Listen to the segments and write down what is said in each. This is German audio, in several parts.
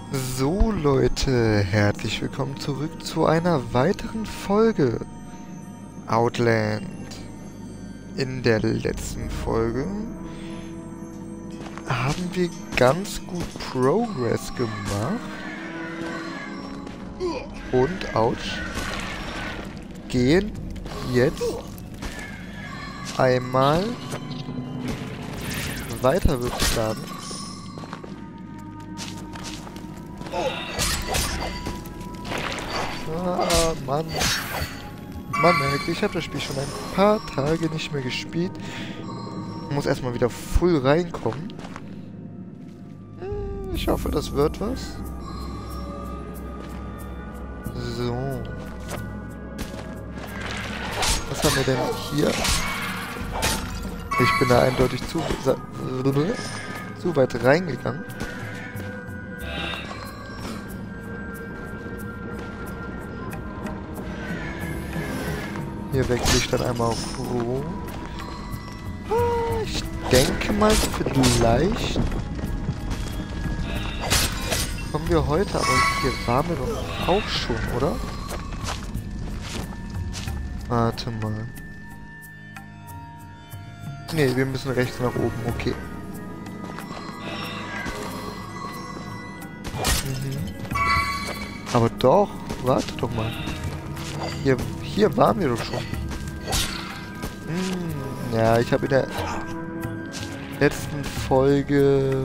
So Leute, herzlich willkommen zurück zu einer weiteren Folge Outland. In der letzten Folge haben wir ganz gut Progress gemacht und gehen jetzt einmal weiter, würde ich sagen. Ah, Mann. Man merkt, ich habe das Spiel schon ein paar Tage nicht mehr gespielt. Muss erstmal wieder full reinkommen. Ich hoffe, das wird was. So. Was haben wir denn hier? Ich bin da eindeutig zu weit reingegangen. Hier wechsle ich dann einmal auf Pro. Ich denke mal, vielleicht kommen wir heute, aber hier waren wir doch auch schon, oder? Warte mal. Ne, wir müssen rechts nach oben, okay. Aber doch, warte doch mal. Hier waren wir doch schon. Ja, ich habe in der letzten Folge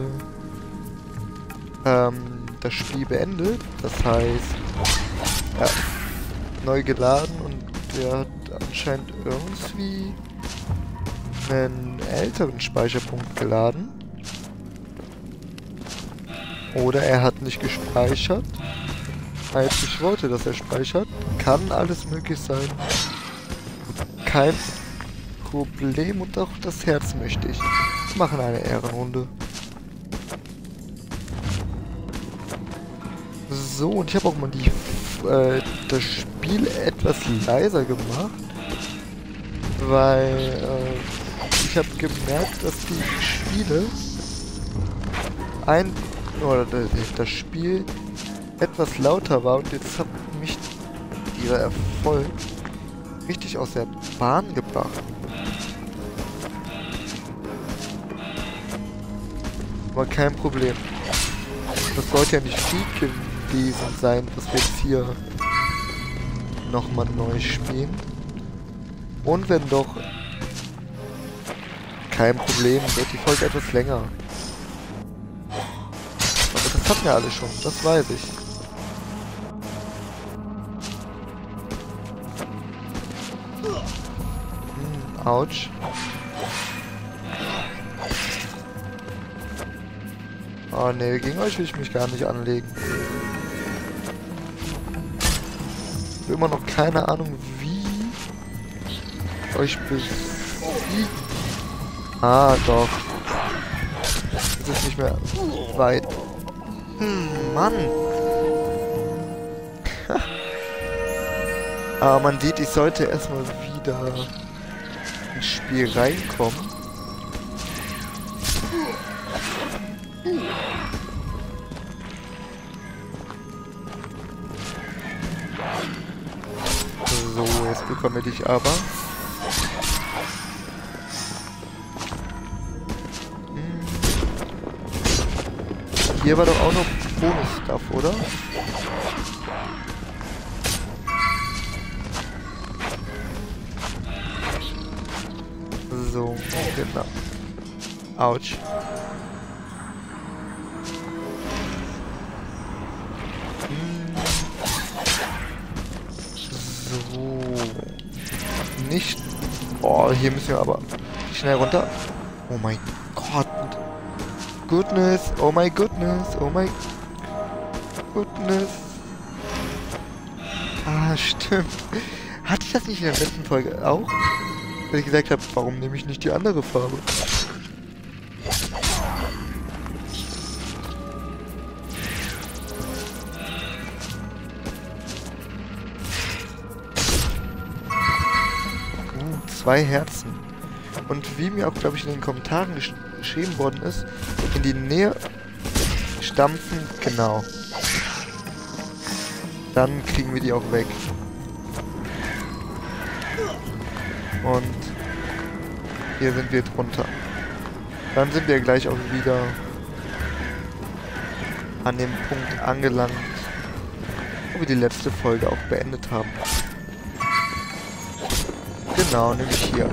das Spiel beendet. Das heißt, ja, neu geladen und der hat anscheinend irgendwie einen älteren Speicherpunkt geladen. Oder er hat nicht gespeichert, als ich wollte, dass er speichert. Kann alles möglich sein. Kein Problem und auch das Herz möchte ich. Wir machen eine Ehrenrunde. So, und ich habe auch mal das Spiel etwas leiser gemacht. Weil ich habe gemerkt, dass die Spiele das Spiel etwas lauter war und jetzt hat mich dieser Erfolg richtig aus der Bahn gebracht. Aber kein Problem. Das sollte ja nicht viel gewesen sein, was wir jetzt hier nochmal neu spielen. Und wenn doch, kein Problem, wird die Folge etwas länger. Aber das hatten wir alle schon, das weiß ich. Autsch. Oh ne, gegen euch will ich mich gar nicht anlegen. Ich habe immer noch keine Ahnung, wie euch besiegen. Ah, doch. Es ist nicht mehr weit. Mann. Aber man sieht, ich sollte erstmal wieder ins Spiel reinkommen. So, jetzt bekommen wir dich aber. Hier war doch auch noch Bonus-Stuff, oder? So, genau. Autsch. So. Nicht. Oh, hier müssen wir aber schnell runter. Oh mein Gott. Goodness. Oh my goodness. Oh my goodness. Ah, stimmt. Hatte ich das nicht in der letzten Folge auch? Weil ich gesagt habe, warum nehme ich nicht die andere Farbe? Zwei Herzen. Und wie mir auch, glaube ich, in den Kommentaren geschrieben worden ist, in die Nähe stampfen, genau. Dann kriegen wir die auch weg. Und hier sind wir drunter. Dann sind wir gleich auch wieder an dem Punkt angelangt, wo wir die letzte Folge auch beendet haben. Genau, nämlich hier.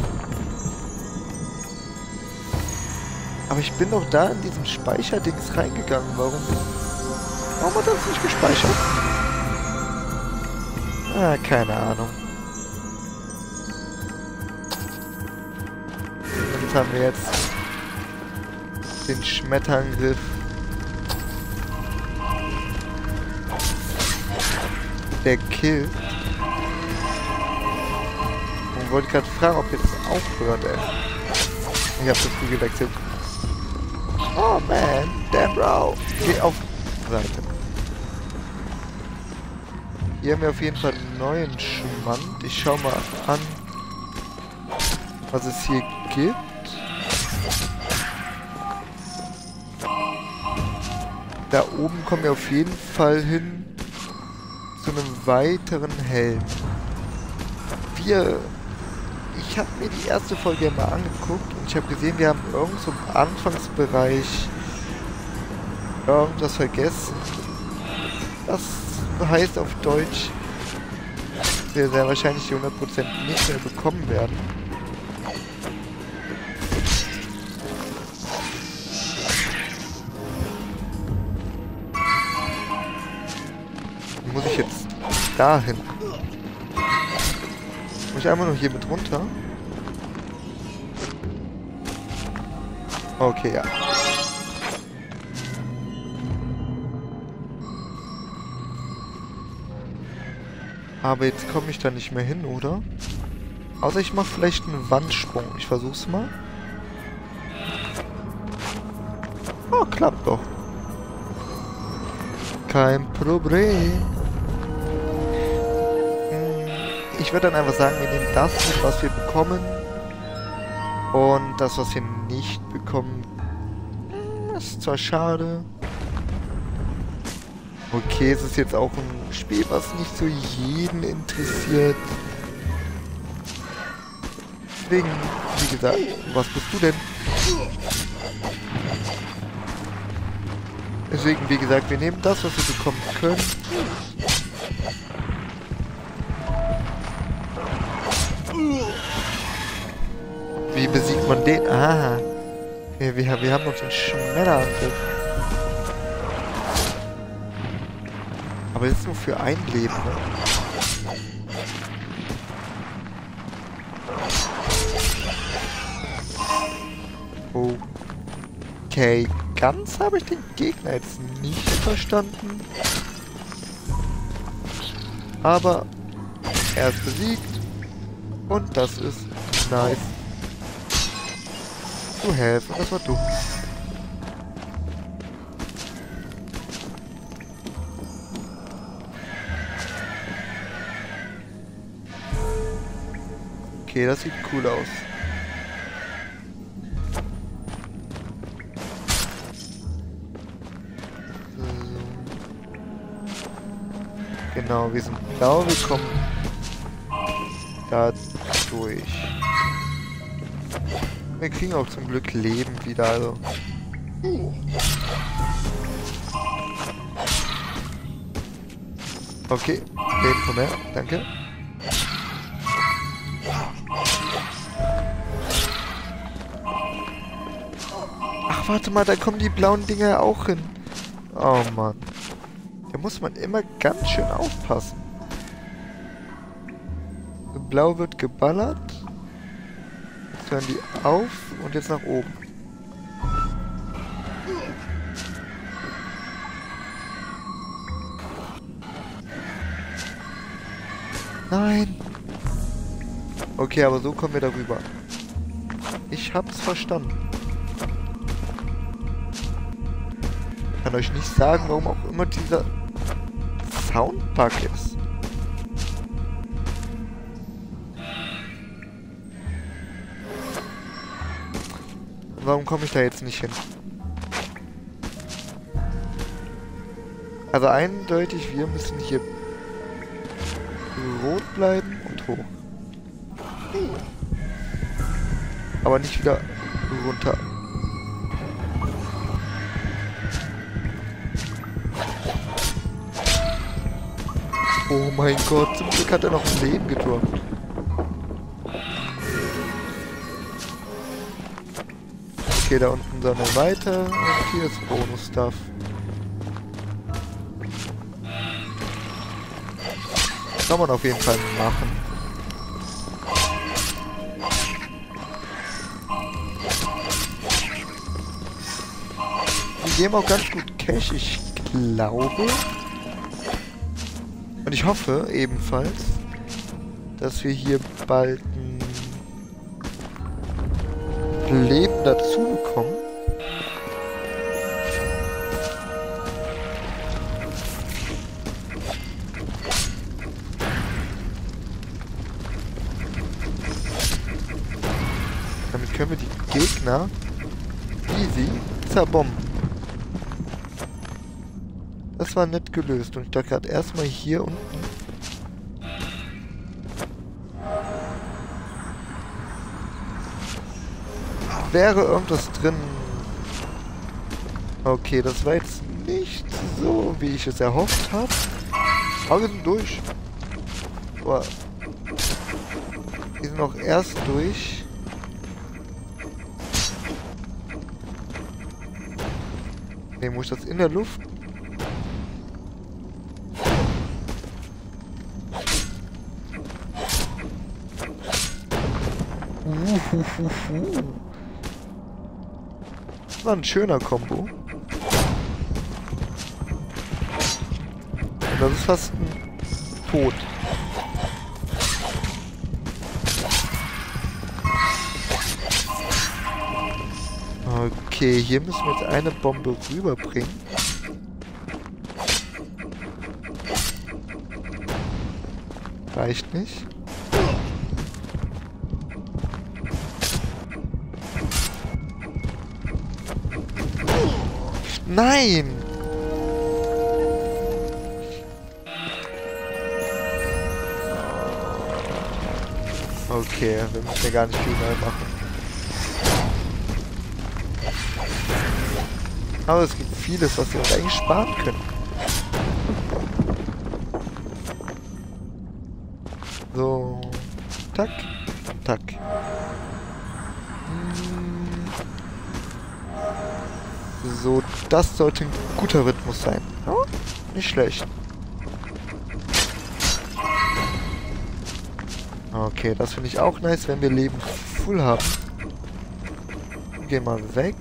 Aber ich bin doch da in diesem Speicherdings reingegangen. Warum hat das nicht gespeichert? Ah, keine Ahnung. Und haben wir jetzt den Schmetterangriff. Der Kill. Und wollte gerade fragen, ob jetzt aufhört, ey. Ich hab das Spiel gewechselt. Oh man, damn bro. Geh auf Seite. Hier haben wir auf jeden Fall einen neuen Schmand. Ich schau mal an, was es hier gibt. Da oben kommen wir auf jeden Fall hin zu einem weiteren Helm. Ich habe mir die erste Folge mal angeguckt und ich habe gesehen, wir haben irgendwo im Anfangsbereich irgendwas vergessen. Das heißt auf Deutsch, dass wir sehr wahrscheinlich die 100% nicht mehr bekommen werden. Wie muss ich jetzt dahin? Muss ich einmal noch hier mit runter? Okay, ja. Aber jetzt komme ich da nicht mehr hin, oder? Außer ich mache vielleicht einen Wandsprung. Ich versuch's mal. Oh, klappt doch. Kein Problem. Ich würde dann einfach sagen, wir nehmen das mit, was wir bekommen. Und das, was wir nicht bekommen, ist zwar schade. Okay, es ist jetzt auch ein Spiel, was nicht so jeden interessiert. Deswegen, wie gesagt, was bist du denn? Deswegen, wie gesagt, wir nehmen das, was wir bekommen können. Wie besiegt man den? Ah, wir haben uns einen Schmetterangriff. Aber das ist nur für ein Leben, ne? Okay, ganz habe ich den Gegner jetzt nicht verstanden. Aber er ist besiegt. Und das ist nice. Zu helfen, das war dumm. Okay, das sieht cool aus. So. Genau, wir sind blau, wir kommen da durch. Wir kriegen auch zum Glück Leben wieder, also. Okay, Leben von mehr, danke. Ach, warte mal, da kommen die blauen Dinger auch hin. Oh Mann. Da muss man immer ganz schön aufpassen. Blau wird geballert. Jetzt hören die auf und jetzt nach oben. Nein. Okay, aber so kommen wir darüber. Ich hab's verstanden. Ich kann euch nicht sagen, warum auch immer dieser Soundbug ist. Warum komme ich da jetzt nicht hin? Also eindeutig, wir müssen hier rot bleiben und hoch. Aber nicht wieder runter. Oh mein Gott, zum Glück hat er noch ein Leben gedroppt. Okay, da unten dann noch weiter. Und hier ist Bonus-Stuff. Kann man auf jeden Fall machen. Wir geben auch ganz gut Cash, ich glaube. Und ich hoffe ebenfalls, dass wir hier bald ein Leben dazu bekommen. Damit können wir die Gegner easy zerbomben. Das war nett gelöst. Und ich dachte gerade erstmal hier unten. Wäre irgendwas drin. Okay, das war jetzt nicht so, wie ich es erhofft habe. Aber wir sind durch. Aber wir sind auch erst durch. Ne, muss ich das in der Luft? Das war ein schöner Kombo. Und das ist fast ein Tod. Okay, hier müssen wir jetzt eine Bombe rüberbringen. Reicht nicht. Nein! Okay, wir müssen ja gar nicht viel neu machen. Aber es gibt vieles, was wir uns eigentlich sparen können. So. Tack. Tack. So, das sollte ein guter Rhythmus sein. Oh, nicht schlecht. Okay, das finde ich auch nice, wenn wir Leben full haben. Gehen mal weg.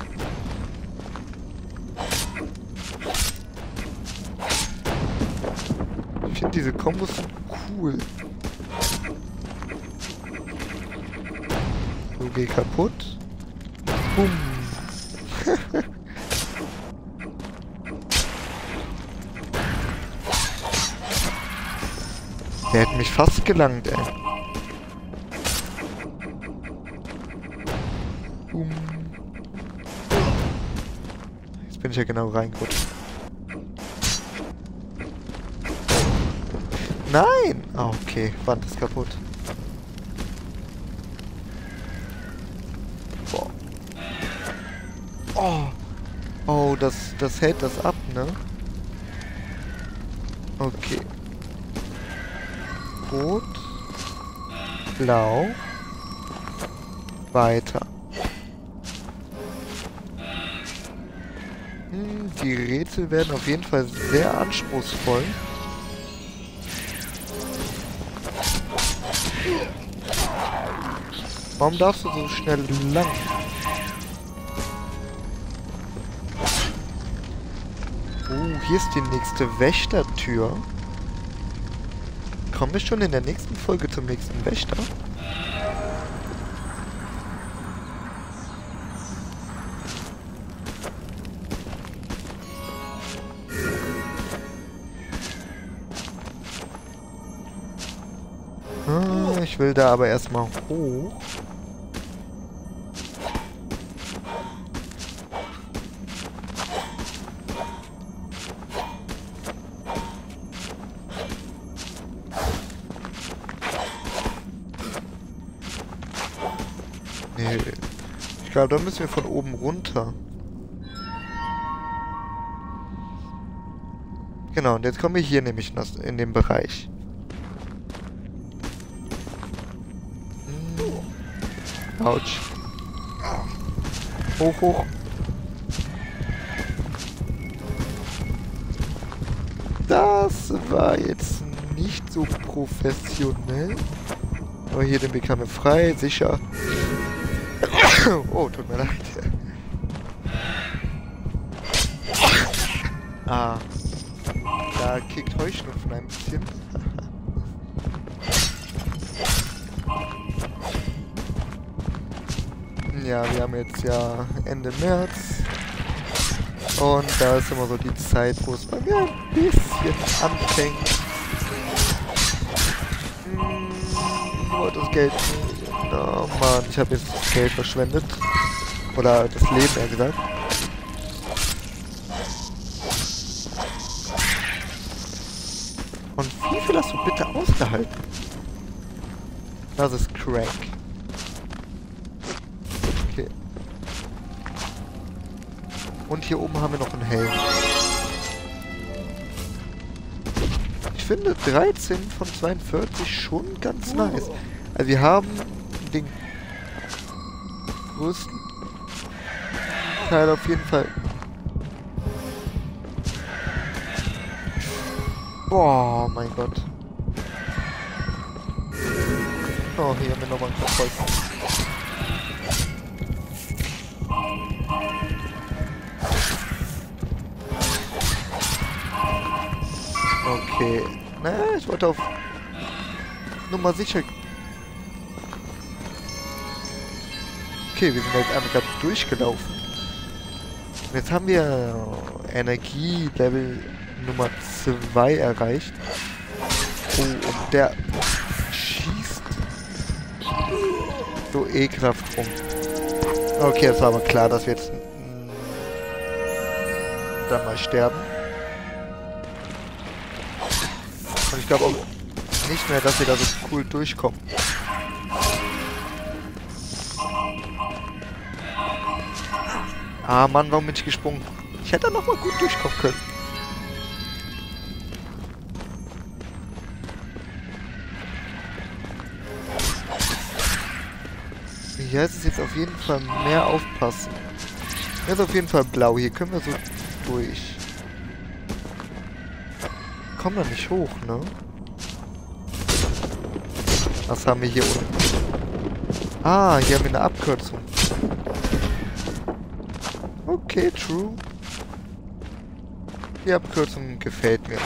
Ich finde diese Kombos cool. So, geh kaputt. Bumm. Der hätte mich fast gelangt, ey. Boom. Jetzt bin ich ja genau reingerutscht. Nein! Oh, okay, Wand ist kaputt. Boah. Oh. Oh, das hält das ab, ne? Okay. Rot. Blau. Weiter. Die Rätsel werden auf jeden Fall sehr anspruchsvoll. Warum darfst du so schnell lang? Hier ist die nächste Wächtertür. Kommen wir schon in der nächsten Folge zum nächsten Wächter? Ich will da aber erstmal hoch. glaube, da müssen wir von oben runter. Genau, und jetzt kommen wir hier nämlich in den Bereich. Autsch. Hoch, hoch. Das war jetzt nicht so professionell. Aber hier den Weg haben wir frei, sicher. Oh, tut mir leid. Ah. Da kickt Heuschnupfen ein bisschen. Ja, wir haben jetzt ja Ende März. Und da ist immer so die Zeit, wo es bei mir ein bisschen anfängt. Nur das Geld. Oh Mann, ich habe jetzt das Geld verschwendet. Oder das Leben, eher gesagt. Und wie viel hast du bitte ausgehalten? Das ist crank. Okay. Und hier oben haben wir noch einen Helm. Ich finde 13 von 42 schon ganz nice. Also wir haben den größten Teil auf jeden Fall. Boah, mein Gott. Oh, hier haben wir nochmal einen Verkäufer. Okay. Na, ich wollte auf Nummer sicher. Okay, wir sind jetzt einfach gerade durchgelaufen. Und jetzt haben wir Energielevel Nummer 2 erreicht. Oh, und der schießt so ekelhaft rum. Okay, es war aber klar, dass wir jetzt dann mal sterben. Und ich glaube auch nicht mehr, dass wir da so cool durchkommen. Ah Mann, warum bin ich gesprungen? Ich hätte da nochmal gut durchkommen können. Hier ist es jetzt auf jeden Fall mehr aufpassen. Hier ist auf jeden Fall blau. Hier können wir so durch. Kommen da nicht hoch, ne? Was haben wir hier unten? Ah, hier haben wir eine Abkürzung. Okay, true. Die Abkürzung gefällt mir.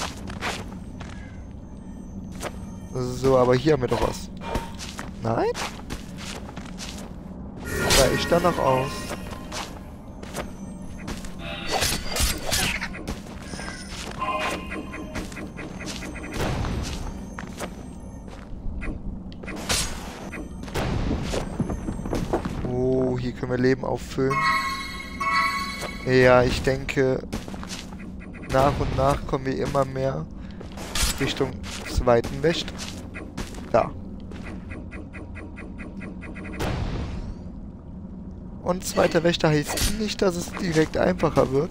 So, aber hier haben wir doch was. Nein? Sah ich da noch aus? Oh, hier können wir Leben auffüllen. Ja, ich denke, nach und nach kommen wir immer mehr Richtung zweiten Wächter. Da. Und zweiter Wächter heißt nicht, dass es direkt einfacher wird.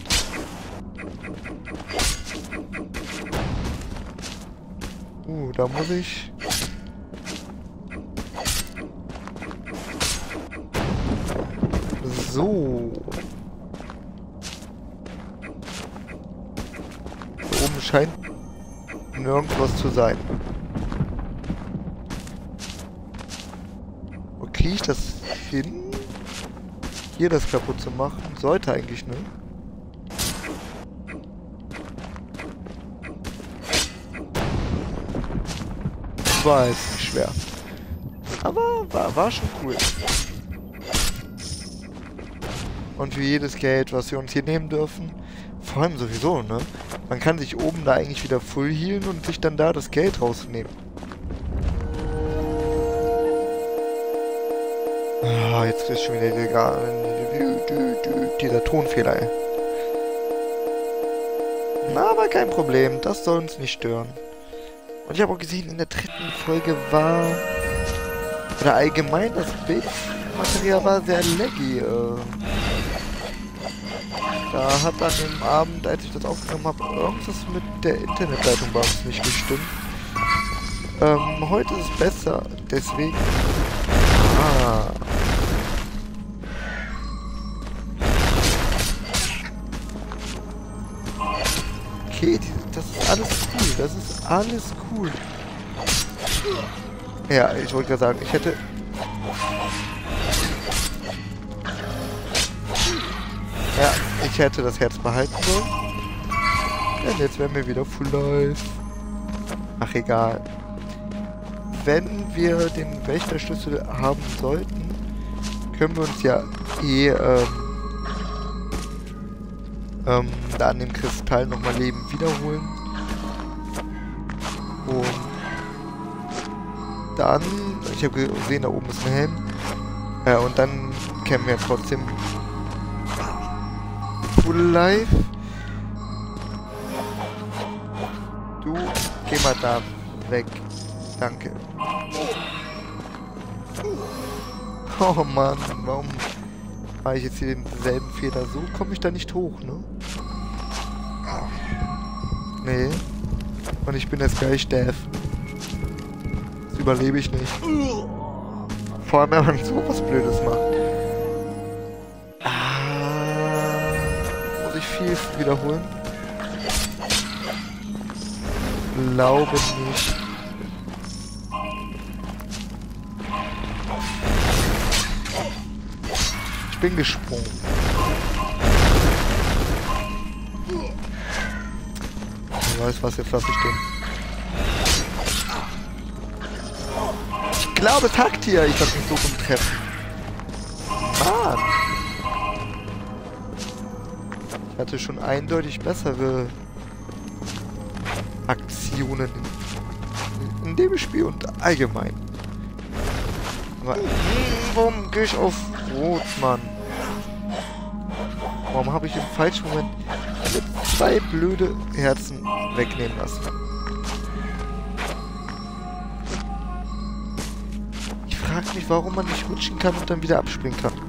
Da muss ich... So. Hier oben scheint nirgendwas zu sein. Wo kriege ich das hin? Hier das kaputt zu machen? Sollte eigentlich, ne? War jetzt nicht schwer. Aber war schon cool. Und für jedes Geld, was wir uns hier nehmen dürfen, vor allem sowieso, ne? Man kann sich oben da eigentlich wieder full healen und sich dann da das Geld rausnehmen. Ah, jetzt ist schon wieder dieser Tonfehler, ey. Na, aber kein Problem, das soll uns nicht stören. Und ich habe auch gesehen, in der dritten Folge war... Oder allgemein das Bild Material war sehr laggy. Da hat an dem Abend, als ich das aufgenommen habe, irgendwas mit der Internetleitung bei uns nicht gestimmt. Heute ist es besser, deswegen... Ah. Okay, das ist alles cool, das ist alles cool. Ja, ich wollte gerade sagen, ich hätte... Ja, ich hätte das Herz behalten sollen. Denn jetzt wären wir wieder Full Life. Ach, egal. Wenn wir den Wächterschlüssel haben sollten, können wir uns ja da an dem Kristall nochmal Leben wiederholen. Und dann, ich habe gesehen, da oben ist ein Helm. Und dann kämen wir trotzdem Full Life. Du, geh mal da weg. Danke. Oh Mann, warum mache ich jetzt hier denselben Fehler? So komme ich da nicht hoch, ne? Nee. Und ich bin jetzt gleich Death. Das überlebe ich nicht. Vor allem, wenn man sowas Blödes macht. Muss ich viel wiederholen? Glaube nicht. Ich bin gesprungen. Ich weiß was, jetzt lasse ich den. Ich glaube, es hackt hier. Ich lasse mich so rumtreffen. Mann. Ich hatte schon eindeutig bessere Aktionen in dem Spiel und allgemein. Aber warum gehe ich auf Rot, Mann? Warum habe ich im falschen Moment zwei blöde Herzen wegnehmen lassen? Ich frage mich, warum man nicht rutschen kann und dann wieder abspringen kann.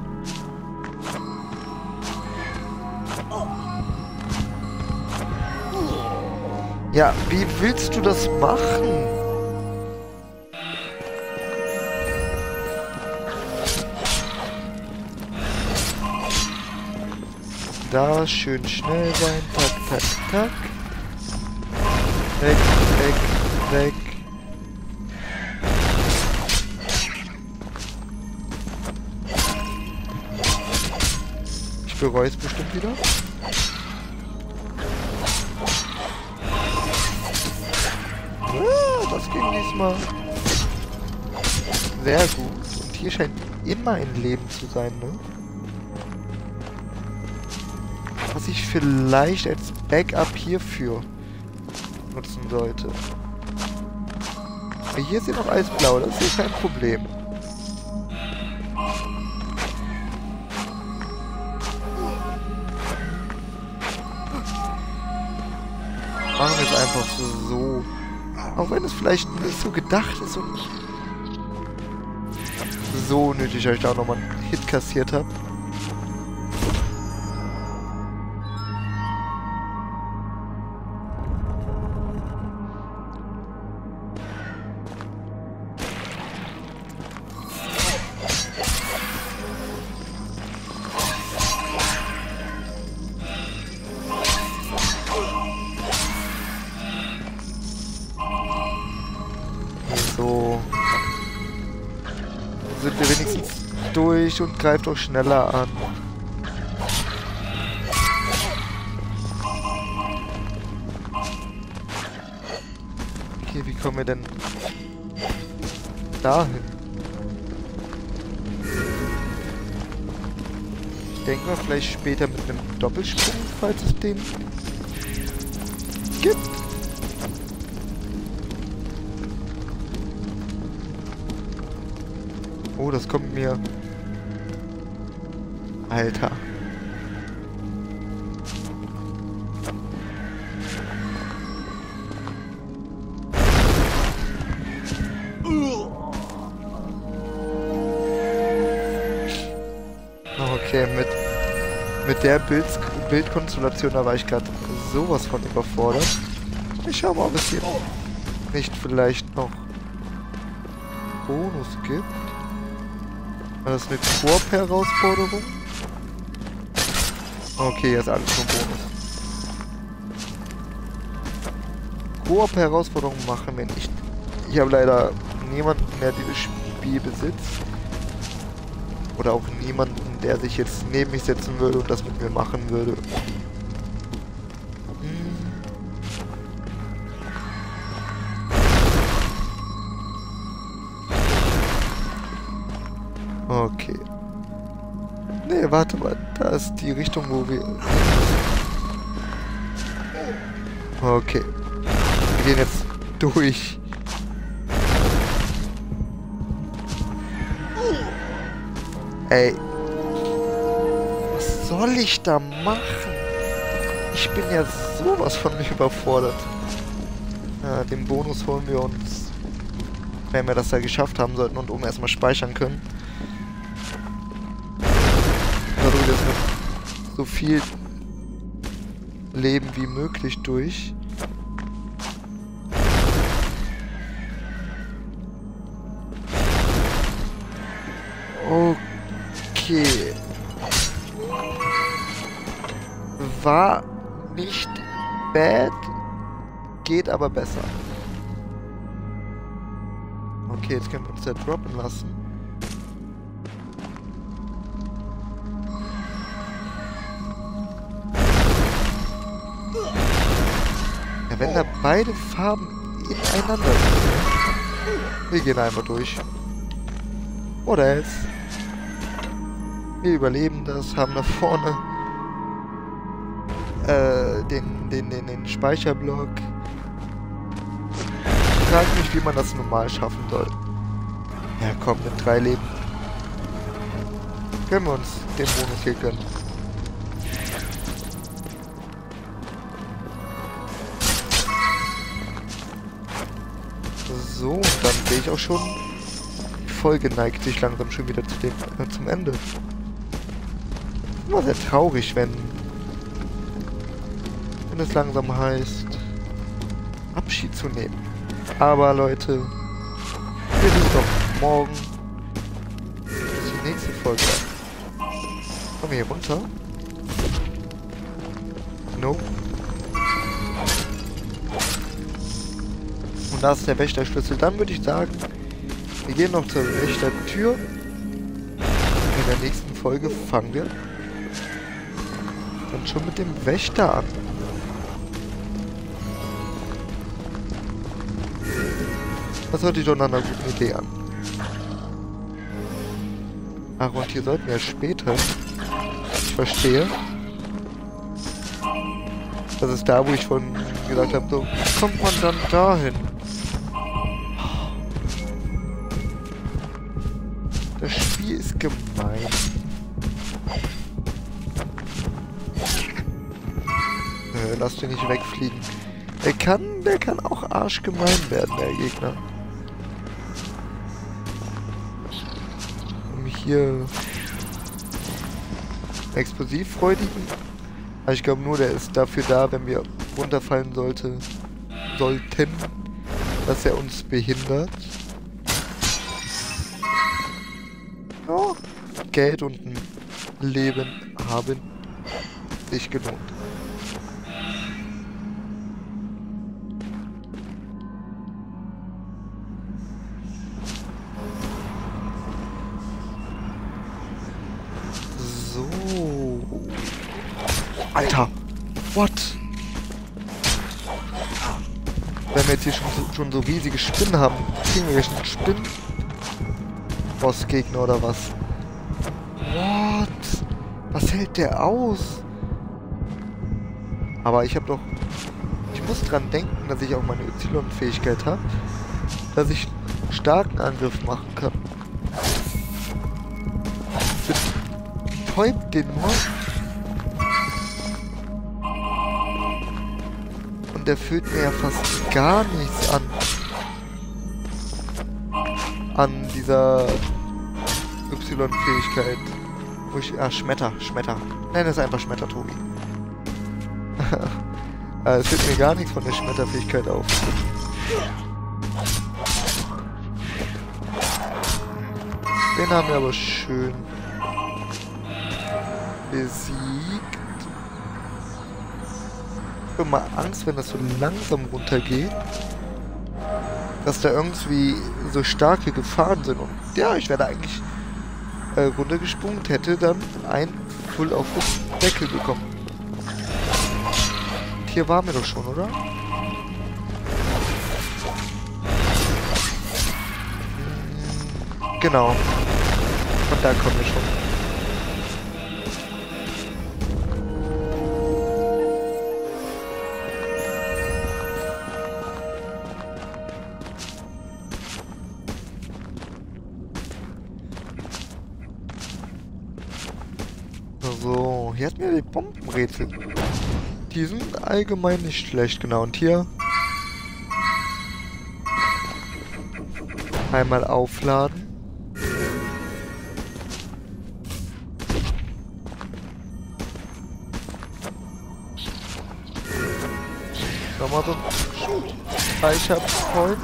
Ja, wie willst du das machen? Da schön schnell sein. Tak, tak, tak. Weg, weg, weg. Ich bereue es bestimmt wieder. Das ging diesmal sehr gut. Und hier scheint immer ein Leben zu sein, ne? Was ich vielleicht als Backup hierfür nutzen sollte. Hier ist ja noch alles blau, das ist kein Problem. Machen wir es einfach so. Auch wenn es vielleicht nicht so gedacht ist und so nötig, dass ich da auch nochmal einen Hit kassiert habe. So sind wir wenigstens durch und greift auch schneller an. Okay, wie kommen wir denn dahin? Ich denke mal vielleicht später mit einem Doppelsprung, falls es den gibt. Oh, das kommt mir... Alter. Okay, mit der Bildkonstellation, da war ich gerade sowas von überfordert. Ich schau mal, ob es hier nicht vielleicht noch Bonus gibt. War das eine Koop-Herausforderung? Okay, jetzt alles nur Bonus. Koop-Herausforderungen machen wir nicht. Ich habe leider niemanden, der dieses Spiel besitzt. Oder auch niemanden, der sich jetzt neben mich setzen würde und das mit mir machen würde. Okay. Nee, warte mal. Da ist die Richtung, wo wir... Okay. Wir gehen jetzt durch. Ey. Was soll ich da machen? Ich bin ja sowas von überfordert. Ja, den Bonus holen wir uns, wenn wir das da geschafft haben sollten und oben erstmal speichern können. Dadurch jetzt mit so viel Leben wie möglich durch. Okay. War nicht bad, geht aber besser. Okay, jetzt können wir uns da droppen lassen. Ja, wenn da beide Farben ineinander sind. Wir gehen einfach durch. Oder jetzt. Wir überleben das, haben da vorne den Speicherblock. Ich frage mich, wie man das normal schaffen soll. Ja komm, mit 3 Leben können wir uns den Bonus hier gönnen. So, und dann sehe ich auch schon, die Folge neigt sich langsam schon wieder zum Ende. Immer sehr traurig, wenn es langsam heißt, Abschied zu nehmen. Aber Leute, wir sehen doch morgen die nächste Folge. Kommen wir hier runter? Nope. Und da ist der Wächterschlüssel. Dann würde ich sagen, wir gehen noch zur Wächtertür. In der nächsten Folge fangen wir dann schon mit dem Wächter an. Das hört sich doch nach einer guten Idee an. Ach, und hier sollten wir später... Ich verstehe. Das ist da, wo ich vorhin gesagt habe, so, wie kommt man dann dahin? Das Spiel ist gemein. Lass den nicht wegfliegen. Der kann auch arschgemein werden, der Gegner. Um hier explosivfreudigen. Aber ich glaube nur, der ist dafür da, wenn wir runterfallen sollten, dass er uns behindert. Ja, Geld und ein Leben haben sich gelohnt. Alter! What? Wenn wir jetzt hier schon so riesige Spinnen haben, kriegen wir gleich einen Spinnen-Boss-Gegner oder was? What? Was hält der aus? Aber ich muss dran denken, dass ich auch meine Y-Fähigkeit habe, dass ich einen starken Angriff machen kann. Betäubt den nur. Der fühlt mir ja fast gar nichts an dieser Y-Fähigkeit. Schmetter. Nenn es einfach Schmetter, Tobi. Es fällt mir gar nichts von der Schmetterfähigkeit auf. Den haben wir aber schön besiegt. Ich habe immer Angst, wenn das so langsam runtergeht, dass da irgendwie so starke Gefahren sind. Und ja, ich werde eigentlich runtergesprungen und hätte dann ein Full auf den Deckel bekommen. Und hier waren wir doch schon, oder? Genau. Und da kommen wir schon. So, hier hatten wir die Bombenrätsel. Die sind allgemein nicht schlecht, genau. Und hier einmal aufladen. Nochmal so ein Speicherpoint.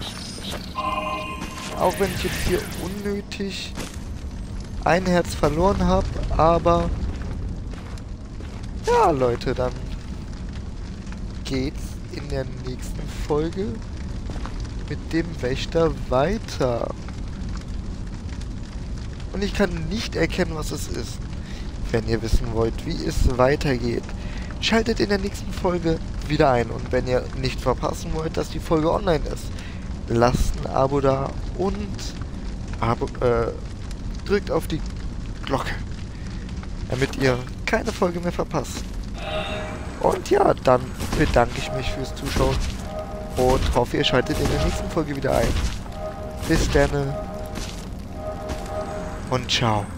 Auch wenn ich jetzt hier unnötig ein Herz verloren habe, aber ja, Leute, dann geht's in der nächsten Folge mit dem Wächter weiter. Und ich kann nicht erkennen, was es ist. Wenn ihr wissen wollt, wie es weitergeht, schaltet in der nächsten Folge wieder ein. Und wenn ihr nicht verpassen wollt, dass die Folge online ist, lasst ein Abo da und drückt auf die Glocke, damit ihr keine Folge mehr verpasst. Und ja, dann bedanke ich mich fürs Zuschauen und hoffe, ihr schaltet in der nächsten Folge wieder ein. Bis dann und ciao.